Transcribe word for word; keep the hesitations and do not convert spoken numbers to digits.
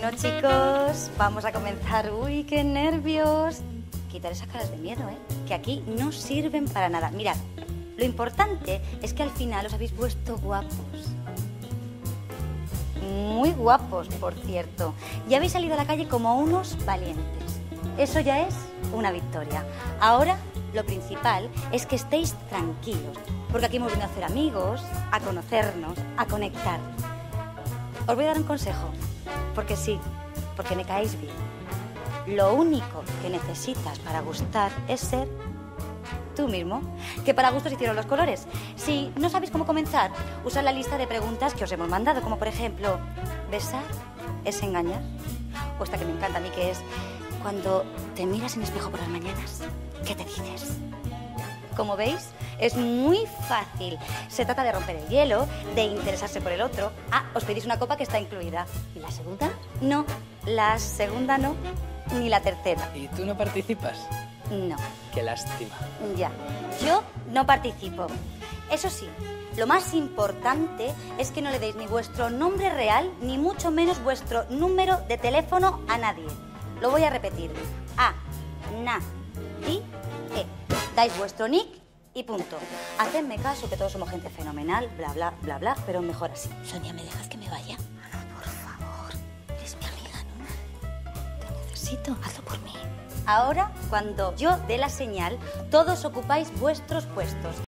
Bueno, chicos, vamos a comenzar. Uy, qué nervios. Quitar esas caras de miedo, ¿eh? Que aquí no sirven para nada. Mirad, lo importante es que al final os habéis puesto guapos. Muy guapos, por cierto. Y habéis salido a la calle como unos valientes. Eso ya es una victoria. Ahora, lo principal es que estéis tranquilos, porque aquí hemos venido a hacer amigos, a conocernos, a conectar. Os voy a dar un consejo, porque sí, porque me caéis bien. Lo único que necesitas para gustar es ser tú mismo, que para gustos hicieron los colores. Si no sabéis cómo comenzar, usad la lista de preguntas que os hemos mandado, como por ejemplo, ¿besar es engañar? O esta que me encanta a mí, que es, cuando te miras en el espejo por las mañanas, ¿qué te dices? Como veis, es muy fácil. Se trata de romper el hielo, de interesarse por el otro. Ah, os pedís una copa que está incluida. ¿Y la segunda? No, la segunda no, ni la tercera. ¿Y tú no participas? No. Qué lástima. Ya, yo no participo. Eso sí, lo más importante es que no le deis ni vuestro nombre real, ni mucho menos vuestro número de teléfono a nadie. Lo voy a repetir. A, na, I, E. Dais vuestro nick y punto. Hacedme caso, que todos somos gente fenomenal, bla, bla, bla, bla, pero mejor así. Sonia, ¿me dejas que me vaya? No, por favor. Eres mi amiga, ¿no? Te necesito. Hazlo por mí. Ahora, cuando yo dé la señal, todos ocupáis vuestros puestos.